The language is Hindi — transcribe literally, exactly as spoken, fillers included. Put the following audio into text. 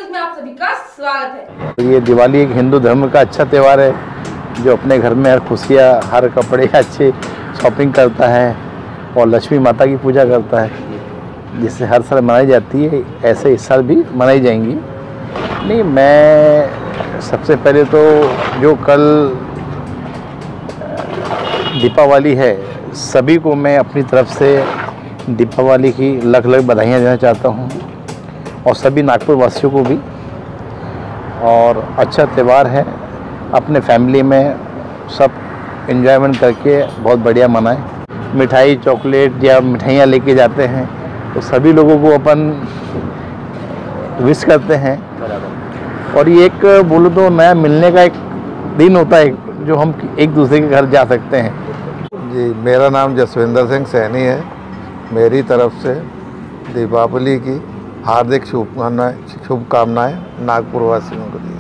न्यूज में आप सभी का स्वागत है। ये दिवाली एक हिंदू धर्म का अच्छा त्यौहार है जो अपने घर में हर खुशियाँ, हर कपड़े अच्छे शॉपिंग करता है और लक्ष्मी माता की पूजा करता है, जिससे हर साल मनाई जाती है। ऐसे इस साल भी मनाई जाएंगी। नहीं, मैं सबसे पहले तो जो कल दीपावली है, सभी को मैं अपनी तरफ से दीपावली की लख लख बधाइयाँ देना चाहता हूँ और सभी नागपुर वासियों को भी। और अच्छा त्यौहार है, अपने फैमिली में सब एंजॉयमेंट करके बहुत बढ़िया मनाएं। मिठाई, चॉकलेट या मिठाइयाँ लेके जाते हैं तो सभी लोगों को अपन विश करते हैं। और ये एक बोलो तो नया मिलने का एक दिन होता है जो हम एक दूसरे के घर जा सकते हैं। जी, मेरा नाम जसविंदर सिंह सैनी है। मेरी तरफ से दीपावली की हार्दिक शुभकामनाएं शुभकामनाएं नागपुर वासियों को दी।